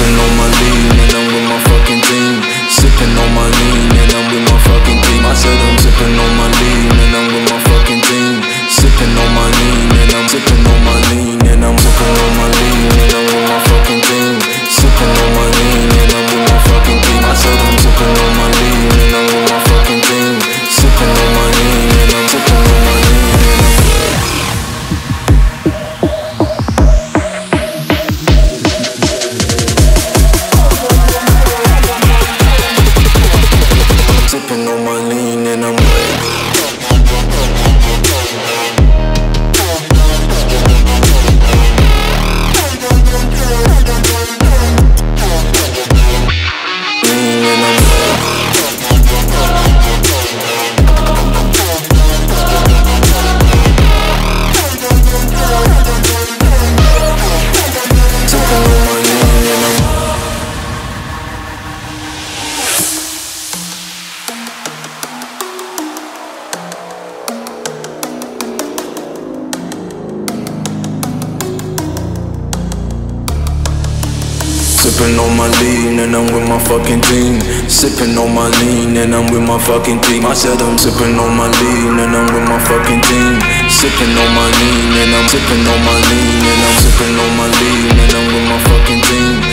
sipping on my lean and I'm with my fucking team. Sipping on my lean and I'm with my fucking team. I said I'm sipping on my lean and I'm with my fucking team. Sipping on my lean and I'm sipping on my lean and I'm sipping on my lean and I'm with my fucking team. Sipping on my lean and I'm with my fucking team. I said I'm sipping on my lean and I'm with my fucking team. Sipping on my lean and I'm sipping on my lean and I'm sipping on my lean and I'm sipping on my lean and I'm with my fucking team. Sipping on my lean and I'm with my fucking team. I said I'm sipping on my lean and I'm with my fucking team. Sipping on my lean and I'm sipping on my lean and I'm sipping on my lean and I'm with my fucking team.